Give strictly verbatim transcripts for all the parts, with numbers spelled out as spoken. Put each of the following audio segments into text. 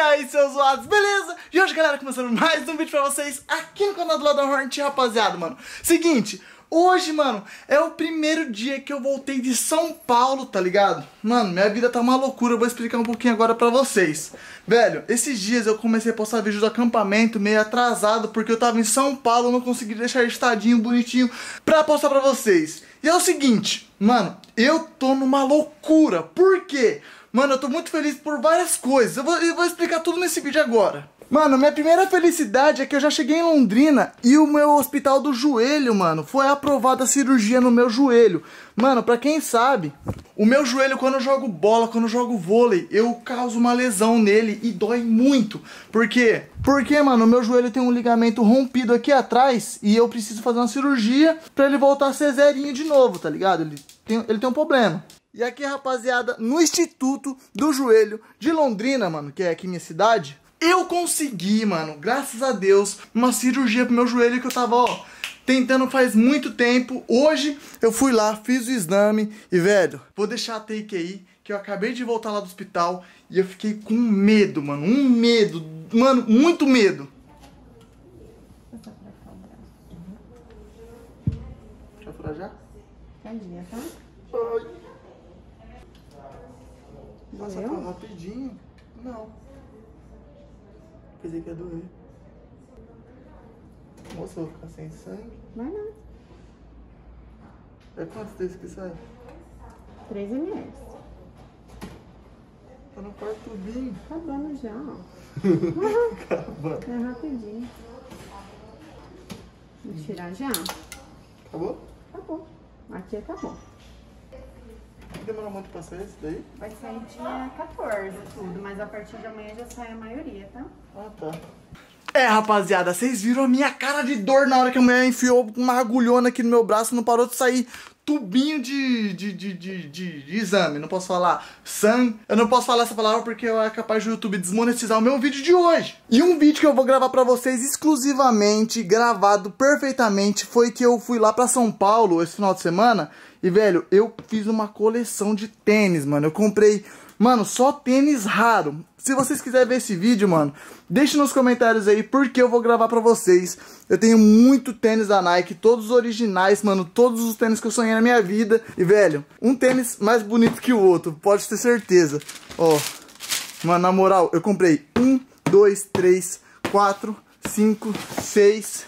aí, seus zoados, beleza? E hoje, galera, começando mais um vídeo pra vocês aqui no canal do Ladrão Hornet, rapaziada, mano. Seguinte, hoje, mano, é o primeiro dia que eu voltei de São Paulo, tá ligado? Mano, minha vida tá uma loucura, eu vou explicar um pouquinho agora pra vocês. Velho, esses dias eu comecei a postar vídeo do acampamento meio atrasado, porque eu tava em São Paulo, não consegui deixar editadinho, bonitinho, pra postar pra vocês. E é o seguinte, mano, eu tô numa loucura, por quê? Mano, eu tô muito feliz por várias coisas. Eu vou, eu vou explicar tudo nesse vídeo agora. Mano, minha primeira felicidade é que eu já cheguei em Londrina e o meu hospital do joelho, mano, foi aprovada a cirurgia no meu joelho. Mano, pra quem sabe, o meu joelho, quando eu jogo bola, quando eu jogo vôlei, eu causo uma lesão nele e dói muito. Por quê? Porque, mano, o meu joelho tem um ligamento rompido aqui atrás e eu preciso fazer uma cirurgia pra ele voltar a ser zerinho de novo, tá ligado? Ele tem, ele tem um problema. E aqui, rapaziada, no Instituto do Joelho de Londrina, mano, que é aqui minha cidade, eu consegui, mano, graças a Deus, uma cirurgia pro meu joelho que eu tava, ó, tentando faz muito tempo. Hoje eu fui lá, fiz o exame e, velho, vou deixar a take aí, que eu acabei de voltar lá do hospital e eu fiquei com medo, mano, um medo, mano, muito medo. Deixa eu furar já? Tadinha, tá? Ai. Passa tão rapidinho. Não. Pensei que ia doer. Moça, eu vou ficar sem sangue. Vai não. É quantos desses que sai? três mililitros. Tá no quarto tubinho. Acabando já, ó. Acabando. É rapidinho. Vou tirar já. Acabou? Acabou. Aqui acabou. Demorou muito pra sair esse daí? Vai sair dia quatorze tudo, mas a partir de amanhã já sai a maioria, tá? Ah, tá. É, rapaziada, vocês viram a minha cara de dor na hora que a mulher enfiou uma agulhona aqui no meu braço, não parou de sair tubinho de, de, de, de, de, de exame. Não posso falar sangue. Eu não posso falar essa palavra porque é capaz do YouTube desmonetizar o meu vídeo de hoje. E um vídeo que eu vou gravar pra vocês exclusivamente, gravado perfeitamente, foi que eu fui lá pra São Paulo esse final de semana. E, velho, eu fiz uma coleção de tênis, mano. Eu comprei, mano, só tênis raro. Se vocês quiserem ver esse vídeo, mano, deixe nos comentários aí, porque eu vou gravar pra vocês. Eu tenho muito tênis da Nike, todos os originais, mano, todos os tênis que eu sonhei na minha vida. E, velho, um tênis mais bonito que o outro, pode ter certeza. Ó, mano, na moral, eu comprei um, dois, três, quatro, cinco, seis...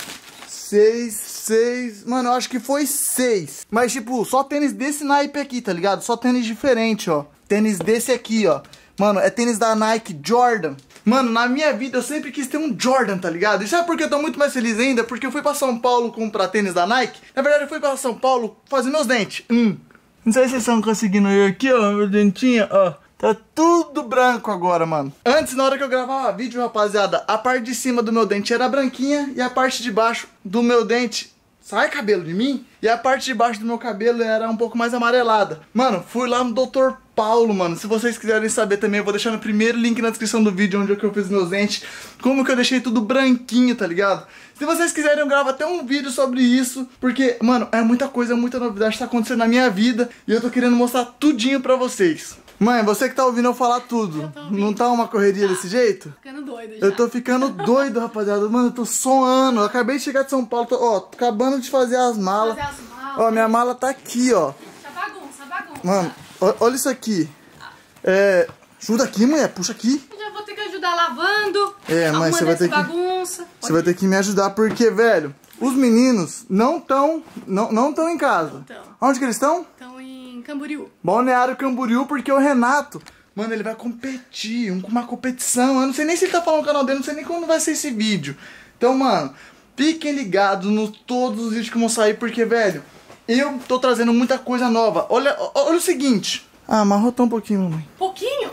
Seis, seis... Mano, eu acho que foi seis. Mas, tipo, só tênis desse naipe aqui, tá ligado? Só tênis diferente, ó. Tênis desse aqui, ó. Mano, é tênis da Nike Jordan. Mano, na minha vida eu sempre quis ter um Jordan, tá ligado? E sabe por que eu tô muito mais feliz ainda? Porque eu fui pra São Paulo comprar tênis da Nike. Na verdade, eu fui pra São Paulo fazer meus dentes. Hum. Não sei se vocês estão conseguindo ver aqui, ó. Meu dentinho, ó. Tá tudo branco agora, mano. Antes, na hora que eu gravava vídeo, rapaziada, a parte de cima do meu dente era branquinha e a parte de baixo do meu dente... Sai cabelo de mim? E a parte de baixo do meu cabelo era um pouco mais amarelada. Mano, fui lá no doutor Paulo, mano. Se vocês quiserem saber também, eu vou deixar no primeiro link na descrição do vídeo onde é que eu fiz meus dentes. Como que eu deixei tudo branquinho, tá ligado? Se vocês quiserem, eu gravo até um vídeo sobre isso. Porque, mano, é muita coisa, muita novidade que tá acontecendo na minha vida. E eu tô querendo mostrar tudinho pra vocês. Mãe, você que tá ouvindo eu falar tudo, não tá uma correria tá. desse jeito? Ficando doido já. Eu tô ficando doido, rapaziada. Mano, eu tô soando. Eu acabei de chegar de São Paulo, tô, ó, tô acabando de fazer as malas. Fazer as malas. Ó, minha mala tá aqui, ó. Tá bagunça, bagunça. Mano, ó, olha isso aqui. É... Ajuda aqui, mulher, puxa aqui. Eu já vou ter que ajudar lavando. É, mas você vai ter que... bagunça. Você vai ter que me ajudar porque, velho, os meninos não estão não, não tão em casa. Então. Onde que eles estão? Estão em Camboriú. Balneário Camboriú, porque o Renato, mano, ele vai competir, um, uma competição. Eu não sei nem se ele tá falando no canal dele, não sei nem quando vai ser esse vídeo. Então, mano, fiquem ligados no todos os vídeos que vão sair, porque, velho, eu tô trazendo muita coisa nova. Olha, olha o seguinte. Ah, amarrotou um pouquinho, mamãe. Pouquinho?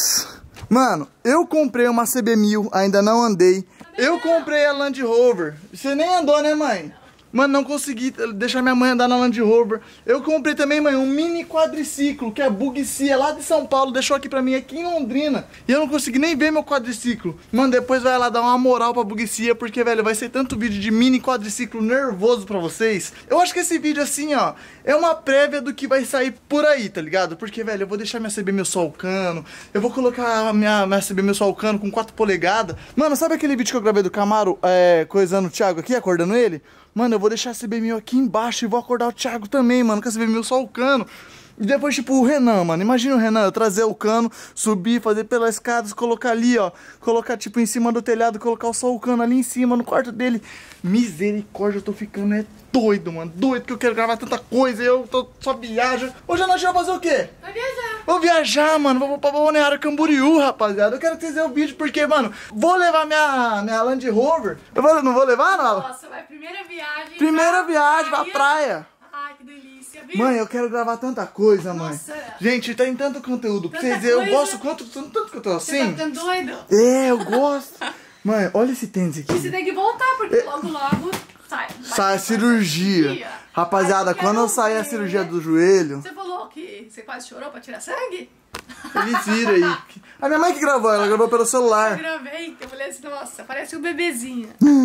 Mano, eu comprei uma C B mil, ainda não andei. Eu comprei a Land Rover. Você nem andou, né, mãe? Mano, não consegui deixar minha mãe andar na Land Rover. Eu comprei também, mãe, um mini quadriciclo, que é a Bugcia, lá de São Paulo. Deixou aqui pra mim, aqui em Londrina. E eu não consegui nem ver meu quadriciclo. Mano, depois vai lá dar uma moral pra Bugcia, porque, velho, vai ser tanto vídeo de mini quadriciclo nervoso pra vocês. Eu acho que esse vídeo, assim, ó, é uma prévia do que vai sair por aí, tá ligado? Porque, velho, eu vou deixar minha C B meu solcano. Eu vou colocar a minha, minha C B meu solcano com quatro polegadas. Mano, sabe aquele vídeo que eu gravei do Camaro, é, coisando o Thiago aqui, acordando ele? Mano, eu vou deixar a C B mil aqui embaixo e vou acordar o Thiago também, mano, com a C B mil só o cano. E depois, tipo, o Renan, mano, imagina o Renan, eu trazer o cano, subir, fazer pelas escadas, colocar ali, ó. Colocar, tipo, em cima do telhado, colocar o só o cano ali em cima, no quarto dele. Misericórdia, eu tô ficando é doido, mano, doido, que eu quero gravar tanta coisa e eu tô, só viajo. Hoje a noite vai fazer o quê? Vai viajar. Vou viajar, mano, vou pra Balneário Camboriú, rapaziada. Eu quero que vocês vejam o vídeo, porque, mano, vou levar minha, minha Land Rover. Eu vou, não vou levar, não? Nossa, vai primeira viagem. Primeira pra viagem pra praia. praia. Ai, que delícia, viu? Mãe, eu quero gravar tanta coisa, mãe. Nossa. Gente, tem tanto conteúdo pra Tanta vocês verem. Eu coisa. gosto quanto, tanto que eu tô Você tá assim. ficando doido? É, eu gosto. Mãe, olha esse tênis E aqui. você tem que voltar, porque logo, logo sai. Sai a cirurgia. Rapaziada, Ai, eu quando eu quero sair a ver. cirurgia do joelho, Você falou que você quase chorou pra tirar sangue? ele vira aí. A minha mãe que gravou, ela gravou pelo Eu celular. gravei, eu falei assim, nossa, parece um bebezinho.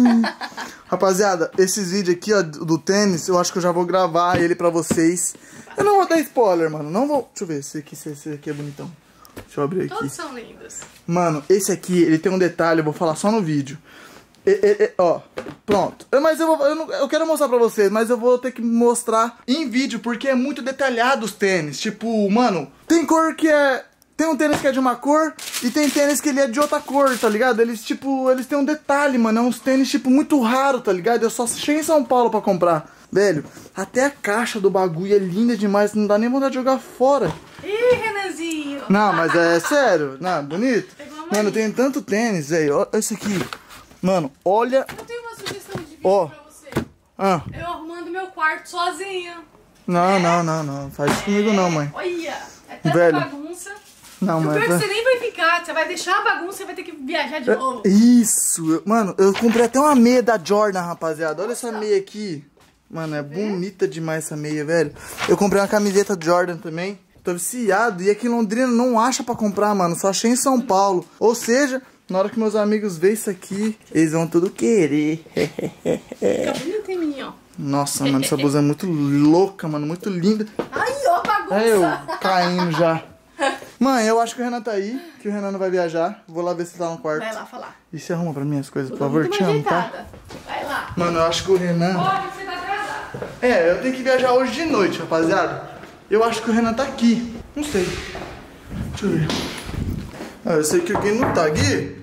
Rapaziada, esses vídeos aqui, ó, do tênis, eu acho que eu já vou gravar ele pra vocês. Eu não vou dar spoiler, mano. Não vou. Deixa eu ver, esse aqui, esse aqui é bonitão. Deixa eu abrir aqui. Todos são lindos. Mano, esse aqui, ele tem um detalhe, eu vou falar só no vídeo. E, e, e, ó, pronto. Eu- Mas eu, vou, eu, não- eu quero mostrar pra vocês, mas eu vou ter que mostrar em vídeo, porque é muito detalhado os tênis. Tipo, mano, tem cor que é... Tem um tênis que é de uma cor e tem tênis que ele é de outra cor, tá ligado? Eles, tipo, eles têm um detalhe, mano. É uns tênis, tipo, muito raro, tá ligado? Eu só achei em São Paulo pra comprar. Velho, até a caixa do bagulho é linda demais, não dá nem vontade de jogar fora. Ih, Renanzinho. Não, mas é sério. Não, bonito. Pegou a Mano, mania. tem tanto tênis, velho. Olha esse aqui. Mano, olha. Eu tenho uma sugestão de vídeo Ó. pra você. Ah, Eu arrumando meu quarto sozinha. não, não, não, não. Faz isso comigo não, mãe. Olha, é tanta Velho. bagunça. Não, O mãe. pior é que você nem vai ficar, você vai deixar a bagunça e vai ter que viajar de novo. Isso. eu- Mano, eu comprei até uma meia da Jordan, rapaziada. Olha essa meia aqui. Mano, é bonita demais essa meia, velho. Eu comprei uma camiseta Jordan também. Tô viciado. E aqui em Londrina não acha pra comprar, mano. Só achei em São Paulo. Ou seja, na hora que meus amigos verem isso aqui, eles vão tudo querer. Fica bonito em mim, ó. Nossa, mano, essa blusa é muito louca, mano. Muito linda. Ai, ó, bagunça. Aí eu caindo já. Mãe, eu acho que o Renan tá aí, que o Renan não vai viajar. Vou lá ver se ele tá no quarto. Vai lá falar. E você arruma pra mim as coisas, Eu por tô favor, muito te mais amo, tá? ajeitada. Vai lá. Mano, eu acho que o Renan... Olha, você tá atrasado. É, eu tenho que viajar hoje de noite, rapaziada. Eu acho que o Renan tá aqui. Não sei. Deixa eu ver. Ah, eu sei que o Gui não tá. Gui?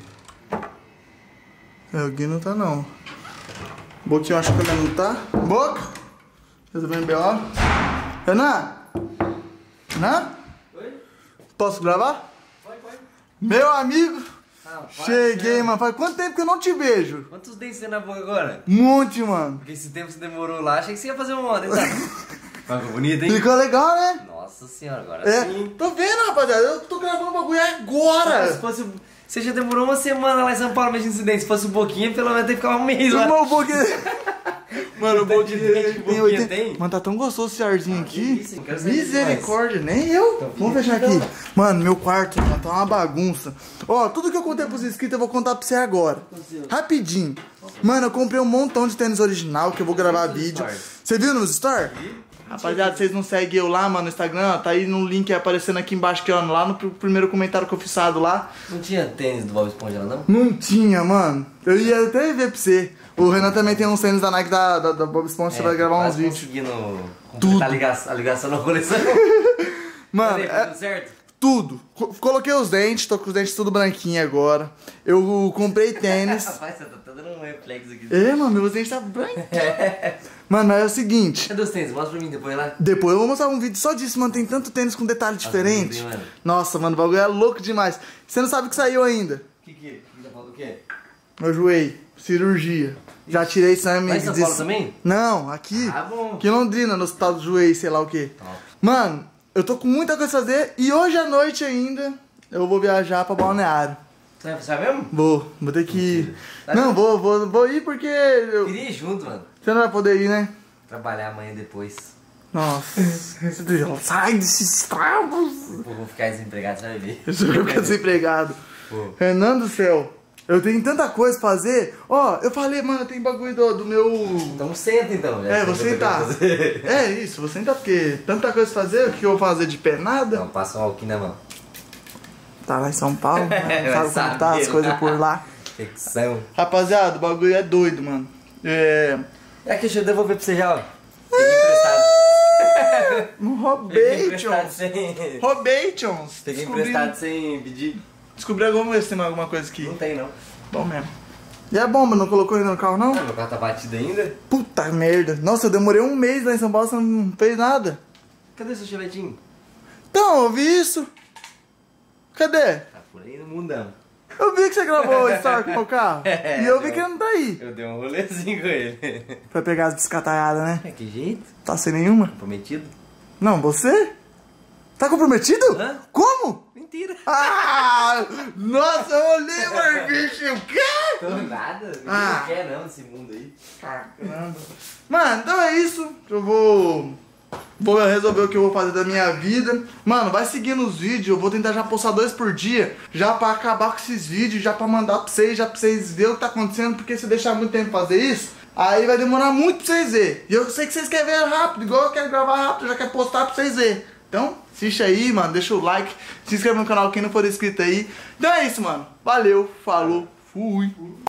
É, o Gui não tá, não. Boquinha, eu acho que ele não tá. Boca? Resolvendo B O. Renan? Renan? Oi? Posso gravar? Pode, pode. Meu amigo, Ah, cheguei, né? mano. Faz quanto tempo que eu não te vejo? Quantos dentes você tem na boca agora? Monte, mano. Porque esse tempo você demorou lá, achei que você ia fazer uma onda, hein, sabe? Mas ficou bonito, hein? Ficou legal, né? Nossa senhora, agora É, sim. tô vendo, rapaziada. Eu tô gravando o bagulho Se agora. fosse... Você já demorou uma semana lá em São Paulo mexendo esse dente. Se fosse um pouquinho, pelo menos tem que ficar um mês lá. Meu boquinha. Mano, o Tanto boquinha de dente que tem boquinha oitenta. tem? Mano, tá tão gostoso esse arzinho aqui. delícia, não quero saber Misericórdia, nem eu. Então, Vamos fica fechar aqui, aqui. Mano, meu quarto, mano, tá uma bagunça. Ó, tudo que eu contei pros inscritos eu vou contar pra você agora. Rapidinho. Mano, eu comprei um montão de tênis original que eu vou gravar Nos vídeo. stories. Você viu nos stories? Rapaziada, vocês não seguem eu lá, mano, no Instagram, ó, tá aí no link aparecendo aqui embaixo, aqui, ó, lá no pr- primeiro comentário que eu fixado lá. Não tinha tênis do Bob Esponja lá, não? Não tinha, mano. Eu ia até ver pra você. O Renan também tem uns tênis da Nike da, da, da Bob Esponja, você vai gravar uns quase vídeos. conseguindo Tudo. completar a ligação, a ligação na coleção. Mano, Cadê? é Tudo certo? tudo. Co- Coloquei os dentes, tô com os dentes tudo branquinho agora. Eu comprei tênis. Rapaz, você tá tá dando um reflexo aqui. É, mano, meus dentes tá branquinho. Mano, mas é o seguinte. Cadê os tênis? Mostra pra mim depois lá. Depois eu vou mostrar um vídeo só disso, mano. Tem tanto tênis com detalhe diferente. bonito, hein, mano? Nossa, mano, o bagulho é louco demais. Você não sabe o que saiu ainda. O que que é? O que tá falando o quê? Meu joelho, cirurgia. Já tirei sangue. Lá em São de- Paulo também? Não, aqui. Ah, bom. Aqui em Londrina, no hospital do joelho, sei lá o quê. Top. Mano, eu tô com muita coisa a fazer e hoje à noite ainda eu vou viajar pra Balneário. Você vai passar mesmo? Vou, vou ter que ir. Tá Não, vou, vou, vou ir porque. Eu... Queria ir junto, mano. Você não vai poder ir, né? Trabalhar amanhã depois. Nossa, sai desses trapos. Eu vou ficar desempregado, você vai ver. Eu só vou ficar desempregado. Pô. Renan do céu, eu tenho tanta coisa pra fazer. Ó, eu falei, mano, tem bagulho do, do meu. Então senta então. já É, sei vou o que eu sentar. tenho que fazer. É isso, vou sentar porque tanta coisa pra fazer, o que eu vou fazer de pé nada. Não, passa um álcool na mão. Tá lá em São Paulo, né? Vai Sabe como tá saber, as coisas né? por lá. Infecção. Rapaziada, o bagulho é doido, mano. É. É que deixa eu devolver pra você já, ó. Peguei emprestado. Peguei Roubei, emprestado tchons. sem... Roubei, tchons. Peguei Descobri- emprestado sem pedir. Descobri alguma vez se tem alguma coisa aqui. Não tem, não. Bom mesmo. E a bomba, não colocou ainda no carro, não? Ah, meu carro tá batido ainda? Puta merda. Nossa, eu demorei um mês lá em São Paulo, você não fez nada. Cadê seu chevetinho? Então, eu vi isso. Cadê? Tá por aí no mundão. Eu vi que você gravou o story com o meu carro. É, e eu vi deu. que ele não tá aí. Eu dei um rolezinho com ele. Vai pegar as descataiadas, né? É, que jeito? Tá sem nenhuma? Prometido? Não, você? Tá comprometido? Hã? Como? Mentira. Ah! Nossa, eu olhei, mas bicho, o quê? Tô nada. Ninguém Ah. quer não nesse mundo aí. Caramba. Mano, então é isso. Eu vou. Vou resolver o que eu vou fazer da minha vida. Mano, vai seguindo os vídeos. Eu vou tentar já postar dois por dia. Já pra acabar com esses vídeos. Já pra mandar pra vocês. Já pra vocês verem o que tá acontecendo. Porque se eu deixar muito tempo fazer isso, aí vai demorar muito pra vocês verem. E eu sei que vocês querem ver rápido. Igual eu quero gravar rápido. Eu já quero postar pra vocês verem. Então, assiste aí, mano. Deixa o like. Se inscreve no canal quem não for inscrito aí. Então é isso, mano. Valeu. Falou. Fui.